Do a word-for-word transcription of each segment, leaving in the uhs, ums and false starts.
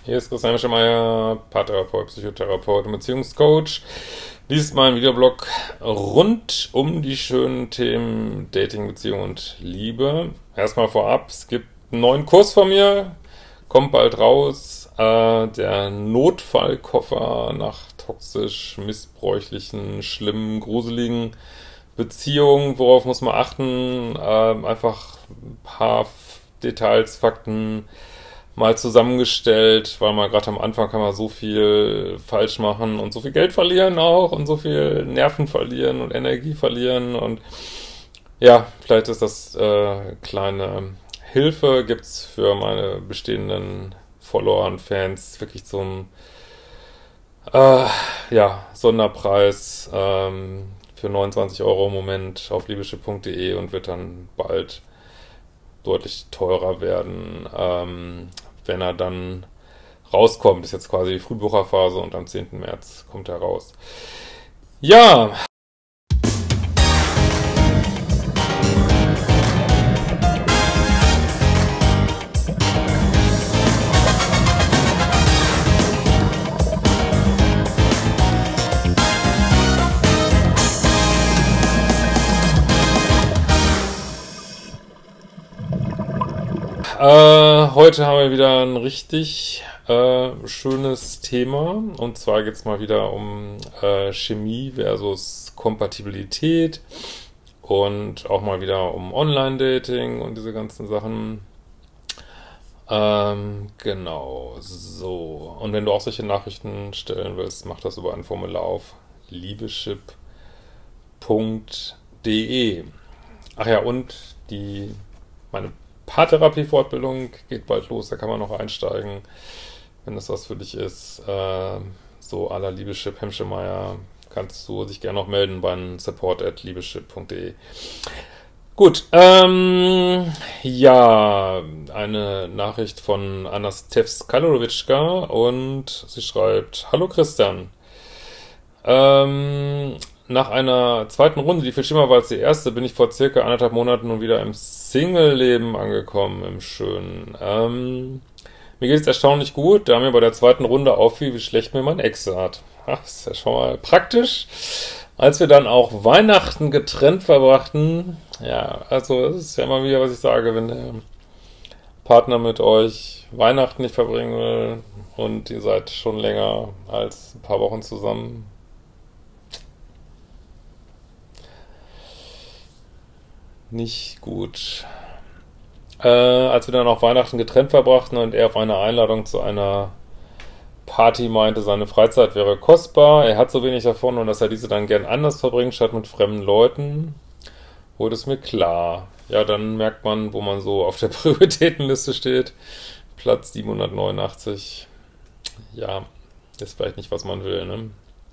Hier ist Christian Schemeier, Paartherapeut, Psychotherapeut und Beziehungscoach. Dies ist mein Videoblog rund um die schönen Themen Dating, Beziehung und Liebe. Erstmal vorab, es gibt einen neuen Kurs von mir, kommt bald raus. Äh, der Notfallkoffer nach toxisch, missbräuchlichen, schlimmen, gruseligen Beziehungen. Worauf muss man achten? Äh, einfach ein paar Details, Fakten mal zusammengestellt, weil man gerade am Anfang kann man so viel falsch machen und so viel Geld verlieren auch und so viel Nerven verlieren und Energie verlieren und ja, vielleicht ist das äh, kleine Hilfe, gibt's für meine bestehenden Follower und Fans wirklich zum äh, ja, Sonderpreis ähm, für neunundzwanzig Euro im Moment auf liebeschip punkt de und wird dann bald deutlich teurer werden, ähm, wenn er dann rauskommt. Ist jetzt quasi die Frühbucherphase und am zehnten März kommt er raus. Ja. Äh, heute haben wir wieder ein richtig äh, schönes Thema, und zwar geht es mal wieder um äh, Chemie versus Kompatibilität und auch mal wieder um Online-Dating und diese ganzen Sachen. Ähm, genau, so. Und wenn du auch solche Nachrichten stellen willst, mach das über ein Formular auf liebeschip punkt de. Ach ja, und die meine Paartherapie-Fortbildung geht bald los, da kann man noch einsteigen, wenn das was für dich ist. Äh, so à la Liebeschip, Hemschemeyer, kannst du dich gerne noch melden beim support at liebeschip punkt de. Gut, ähm, ja, eine Nachricht von Anastevskalowitschka und sie schreibt: Hallo Christian, ähm, nach einer zweiten Runde, die viel schlimmer war als die erste, bin ich vor circa anderthalb Monaten nun wieder im Single-Leben angekommen, im Schönen. Ähm, mir geht es erstaunlich gut, da mir bei der zweiten Runde auffiel, wie schlecht mir mein Ex hat. Ach, ist ja schon mal praktisch. Als wir dann auch Weihnachten getrennt verbrachten, ja, also das ist ja immer wieder, was ich sage, wenn der Partner mit euch Weihnachten nicht verbringen will und ihr seid schon länger als ein paar Wochen zusammen, nicht gut. Äh, als wir dann auch Weihnachten getrennt verbrachten und er auf eine Einladung zu einer Party meinte, seine Freizeit wäre kostbar, er hat so wenig davon und dass er diese dann gern anders verbringt, statt mit fremden Leuten, wurde es mir klar. Ja, dann merkt man, wo man so auf der Prioritätenliste steht. Platz siebenhundertneunundachtzig. Ja, ist vielleicht nicht, was man will, ne?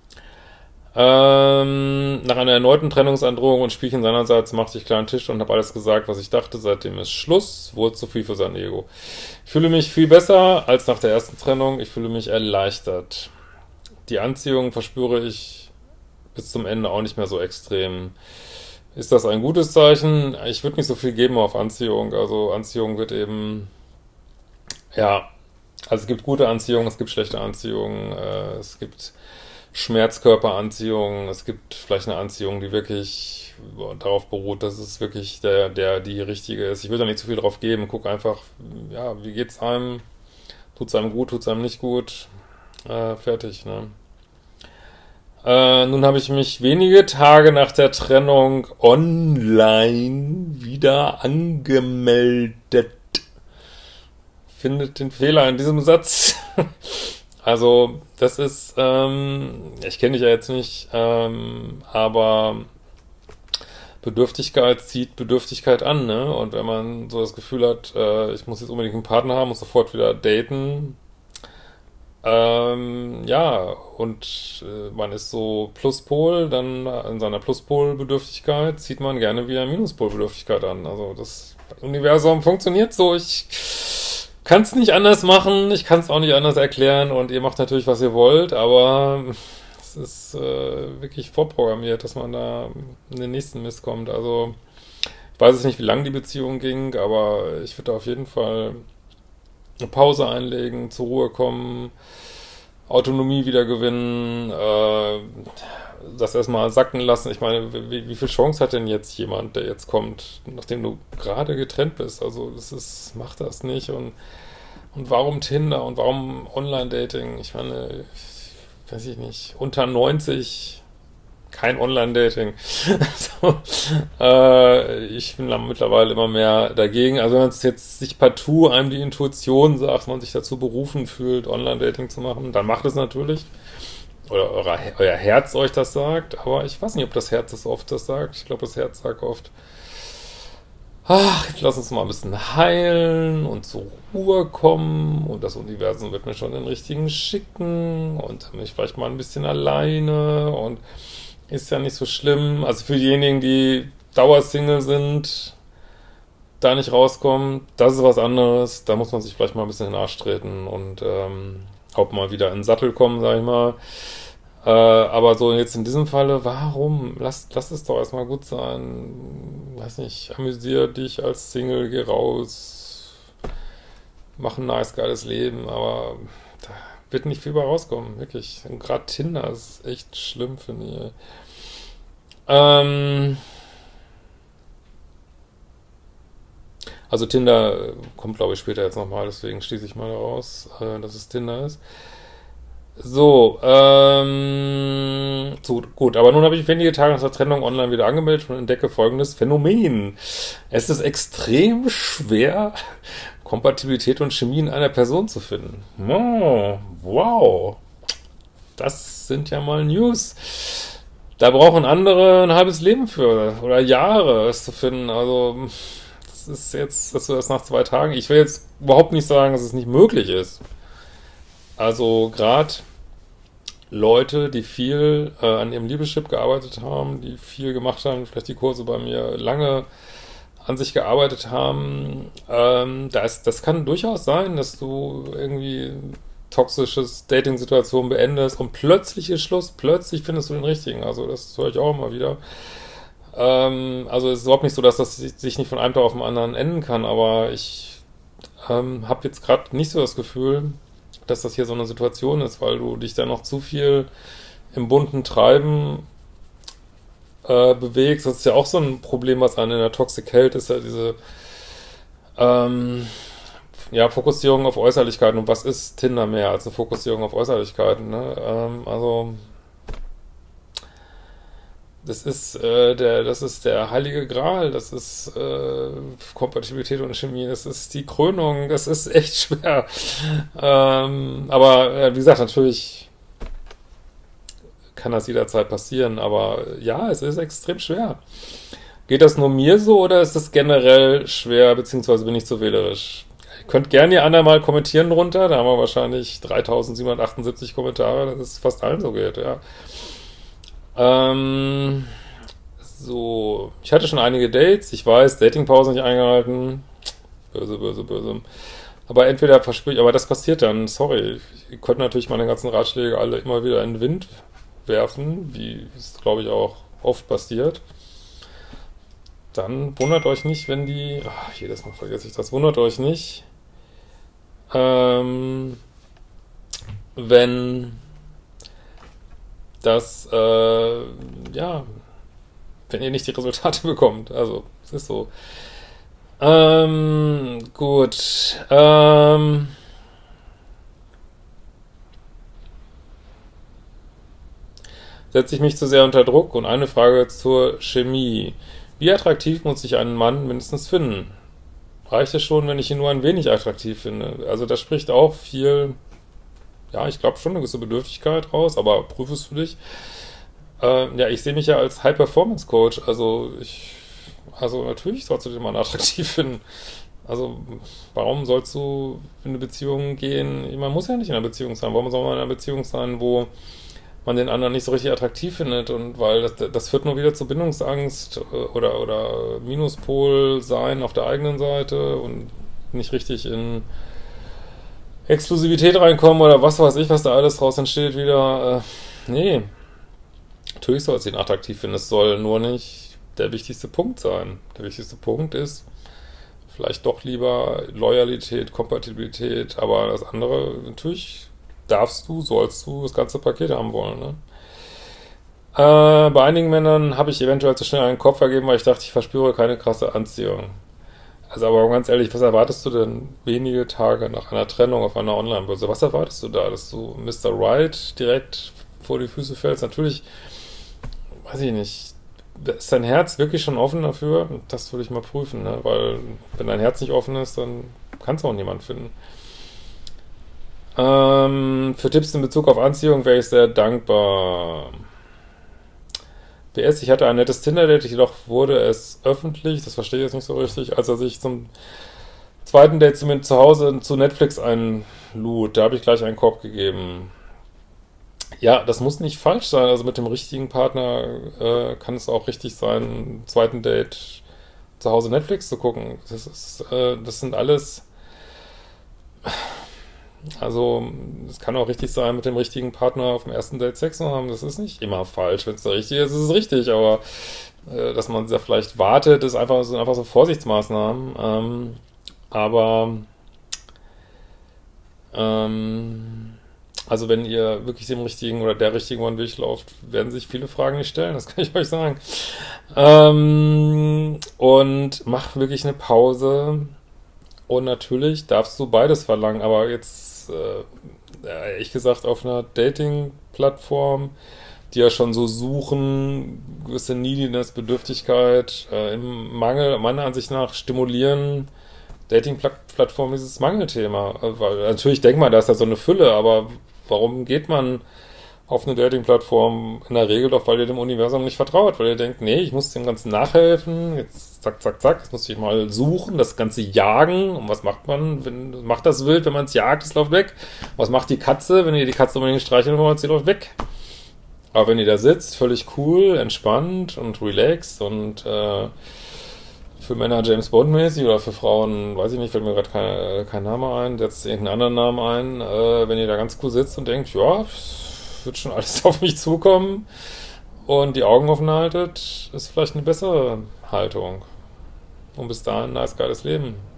Ähm, nach einer erneuten Trennungsandrohung und Spielchen seinerseits machte ich kleinen Tisch und habe alles gesagt, was ich dachte. Seitdem ist Schluss, wurde zu viel für sein Ego. Ich fühle mich viel besser als nach der ersten Trennung. Ich fühle mich erleichtert. Die Anziehung verspüre ich bis zum Ende auch nicht mehr so extrem. Ist das ein gutes Zeichen? Ich würde nicht so viel geben auf Anziehung. Also Anziehung wird eben, ja, also es gibt gute Anziehung, es gibt schlechte Anziehung, äh, es gibt Schmerzkörperanziehung, es gibt vielleicht eine Anziehung, die wirklich darauf beruht, dass es wirklich der, der, die richtige ist. Ich will da nicht zu viel drauf geben, guck einfach, ja, wie geht's einem, tut's einem gut, tut's einem nicht gut, äh, fertig, ne. Äh, nun habe ich mich wenige Tage nach der Trennung online wieder angemeldet. Findet den Fehler in diesem Satz. Also, das ist, ähm, ich kenne dich ja jetzt nicht, ähm, aber Bedürftigkeit zieht Bedürftigkeit an, ne? Und wenn man so das Gefühl hat, äh, ich muss jetzt unbedingt einen Partner haben, muss sofort wieder daten, ähm, ja, und äh, man ist so Pluspol, dann in seiner Pluspol-Bedürftigkeit zieht man gerne wieder Minuspol-Bedürftigkeit an. Also, das Universum funktioniert so, ich kann es nicht anders machen, ich kann es auch nicht anders erklären und ihr macht natürlich, was ihr wollt, aber es ist äh, wirklich vorprogrammiert, dass man da in den nächsten Mist kommt. Also ich weiß jetzt nicht, wie lang die Beziehung ging, aber ich würde auf jeden Fall eine Pause einlegen, zur Ruhe kommen, Autonomie wieder gewinnen, äh, das erstmal sacken lassen. Ich meine, wie, wie viel Chance hat denn jetzt jemand, der jetzt kommt, nachdem du gerade getrennt bist? Also das ist, mach das nicht. Und, und warum Tinder und warum Online-Dating? Ich meine, ich, weiß ich nicht, unter neunzig kein Online-Dating. so, äh, ich bin da mittlerweile immer mehr dagegen. Also wenn es jetzt sich partout einem die Intuition sagt, man sich dazu berufen fühlt, Online-Dating zu machen, dann macht es natürlich. Oder euer, euer Herz euch das sagt. Aber ich weiß nicht, ob das Herz das oft das sagt. Ich glaube, das Herz sagt oft, ach, jetzt lass uns mal ein bisschen heilen und zur Ruhe kommen und das Universum wird mir schon den richtigen schicken und dann bin ich vielleicht mal ein bisschen alleine und ist ja nicht so schlimm. Also für diejenigen, die Dauersingle sind, da nicht rauskommen, das ist was anderes. Da muss man sich vielleicht mal ein bisschen in den Arsch treten und ähm, auch mal wieder in den Sattel kommen, sag ich mal. Äh, aber so jetzt in diesem Falle, warum? Lass, lass es doch erstmal gut sein. Weiß nicht, amüsier dich als Single, geh raus, mach ein nice, geiles Leben, aber da wird nicht viel bei rauskommen, wirklich. Und gerade Tinder ist echt schlimm, finde ich. Ähm, also Tinder kommt, glaube ich, später jetzt nochmal, deswegen schließe ich mal raus, äh, dass es Tinder ist. So, ähm, so, gut, aber nun habe ich wenige Tage nach der Trennung online wieder angemeldet und entdecke folgendes Phänomen. Es ist extrem schwer, Kompatibilität und Chemie in einer Person zu finden. Oh, wow, das sind ja mal News. Da brauchen andere ein halbes Leben für oder Jahre, es zu finden. Also, das ist jetzt, das ist nach zwei Tagen. Ich will jetzt überhaupt nicht sagen, dass es nicht möglich ist. Also gerade Leute, die viel äh, an ihrem Liebeschip gearbeitet haben, die viel gemacht haben, vielleicht die Kurse bei mir lange an sich gearbeitet haben, ähm, da ist, das kann durchaus sein, dass du irgendwie toxisches Dating-Situation beendest und plötzlich ist Schluss, plötzlich findest du den richtigen. Also das höre ich auch immer wieder. Ähm, also es ist überhaupt nicht so, dass das sich nicht von einem Tag auf den anderen enden kann, aber ich ähm, habe jetzt gerade nicht so das Gefühl, dass das hier so eine Situation ist, weil du dich da noch zu viel im bunten Treiben äh, bewegst. Das ist ja auch so ein Problem, was einen in der Toxik hält, ist ja diese ähm, ja, Fokussierung auf Äußerlichkeiten. Und was ist Tinder mehr als eine Fokussierung auf Äußerlichkeiten? Ne? Ähm, also das ist äh, der, das ist der heilige Gral, das ist äh, Kompatibilität und Chemie, das ist die Krönung, das ist echt schwer. Ähm, aber äh, wie gesagt, natürlich kann das jederzeit passieren, aber ja, es ist extrem schwer. Geht das nur mir so oder ist es generell schwer, beziehungsweise bin ich zu wählerisch? Ihr könnt gerne ihr anderen mal kommentieren drunter, da haben wir wahrscheinlich dreitausendsiebenhundertachtundsiebzig Kommentare, dass es fast allen so geht, ja. Ähm, so, ich hatte schon einige Dates, ich weiß, Datingpause nicht eingehalten, böse, böse, böse, aber entweder verspüre ich, aber das passiert dann, sorry, ich könnte natürlich meine ganzen Ratschläge alle immer wieder in den Wind werfen, wie es, glaube ich, auch oft passiert, dann wundert euch nicht, wenn die, ach, jedes Mal vergesse ich das, wundert euch nicht, ähm, wenn dass, äh, ja, wenn ihr nicht die Resultate bekommt. Also, es ist so. Ähm, gut. Ähm, setze ich mich zu sehr unter Druck? Und eine Frage zur Chemie. Wie attraktiv muss ich einen Mann mindestens finden? Reicht es schon, wenn ich ihn nur ein wenig attraktiv finde? Also, das spricht auch viel... Ja, ich glaube schon eine gewisse Bedürftigkeit raus, aber prüfe es für dich. Äh, ja, ich sehe mich ja als High-Performance-Coach, also ich, also natürlich sollst du den Mann attraktiv finden. Also, warum sollst du in eine Beziehung gehen? Man muss ja nicht in einer Beziehung sein. Warum soll man in einer Beziehung sein, wo man den anderen nicht so richtig attraktiv findet? Und weil das, das führt nur wieder zu Bindungsangst oder, oder Minuspol sein auf der eigenen Seite und nicht richtig in Exklusivität reinkommen oder was weiß ich, was da alles draus entsteht wieder. Äh, nee. Natürlich soll es ihn attraktiv finden. Es soll nur nicht der wichtigste Punkt sein. Der wichtigste Punkt ist, vielleicht doch lieber Loyalität, Kompatibilität, aber das andere, natürlich darfst du, sollst du das ganze Paket haben wollen, ne? Äh, bei einigen Männern habe ich eventuell zu schnell einen Kopf vergeben, weil ich dachte, ich verspüre keine krasse Anziehung. Also aber ganz ehrlich, was erwartest du denn wenige Tage nach einer Trennung auf einer Online-Börse? Was erwartest du da, dass du Mister Right direkt vor die Füße fällst? Natürlich, weiß ich nicht, ist dein Herz wirklich schon offen dafür? Das würde ich mal prüfen, ne? Weil wenn dein Herz nicht offen ist, dann kannst du auch niemanden finden. Ähm, für Tipps in Bezug auf Anziehung wäre ich sehr dankbar. P S, ich hatte ein nettes Tinder-Date, jedoch wurde es öffentlich, das verstehe ich jetzt nicht so richtig, als er sich zum zweiten Date zu mir zu Hause zu Netflix einlud. Da habe ich gleich einen Korb gegeben. Ja, das muss nicht falsch sein, also mit dem richtigen Partner äh, kann es auch richtig sein, im zweiten Date zu Hause Netflix zu gucken. Das ist, äh, das sind alles... Also, es kann auch richtig sein, mit dem richtigen Partner auf dem ersten Date Sex zu haben. Das ist nicht immer falsch. Wenn es der richtige ist, ist es richtig. Aber äh, dass man da vielleicht wartet, ist einfach, sind einfach so Vorsichtsmaßnahmen. Ähm, aber ähm, also wenn ihr wirklich dem richtigen oder der richtigen One durchlauft, werden sich viele Fragen nicht stellen. Das kann ich euch sagen. Ähm, und macht wirklich eine Pause. Und natürlich darfst du beides verlangen, aber jetzt, äh, ehrlich gesagt, auf einer Dating-Plattform, die ja schon so suchen, gewisse Neediness, Bedürftigkeit, äh, im Mangel, meiner Ansicht nach, stimulieren Dating-Plattformen dieses Mangelthema. Weil natürlich denkt man, da ist ja so eine Fülle, aber warum geht man auf eine Dating-Plattform in der Regel doch, weil ihr dem Universum nicht vertraut, weil ihr denkt, nee, ich muss dem Ganzen nachhelfen, jetzt zack, zack, zack, jetzt muss ich mal suchen, das Ganze jagen, und was macht man, wenn, macht das Wild, wenn man es jagt, es läuft weg, was macht die Katze, wenn ihr die Katze unbedingt streicheln wollt, sie läuft weg, aber wenn ihr da sitzt, völlig cool, entspannt und relaxed und äh, für Männer James Bond-mäßig oder für Frauen, weiß ich nicht, fällt mir gerade kein, kein Name ein, setzt irgendeinen anderen Namen ein, äh, wenn ihr da ganz cool sitzt und denkt, ja, wird schon alles auf mich zukommen und die Augen offen haltet, ist vielleicht eine bessere Haltung. Und bis dahin, nice, geiles Leben.